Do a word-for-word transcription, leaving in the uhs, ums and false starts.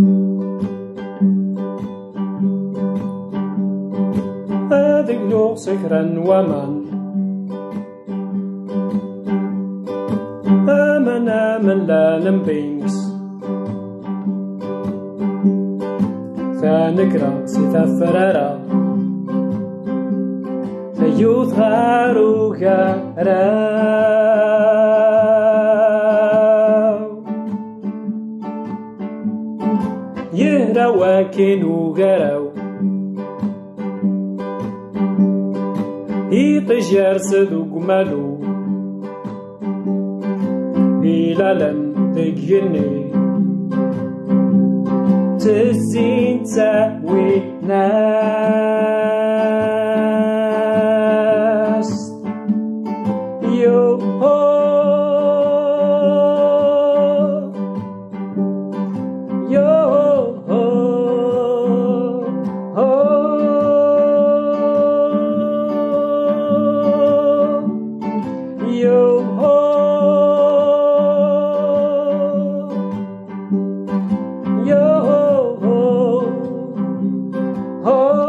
أدقلو سكرا ومن آمن آمن لا نمبينكس ثانكرا سيتفرارا ثيوث غارو غاراو يهرا واكينو غاراو يطجر صدوق مالو إلى لن تجيني تسين تساوي ناس يو هو يو هو يو هو yo ho ho ho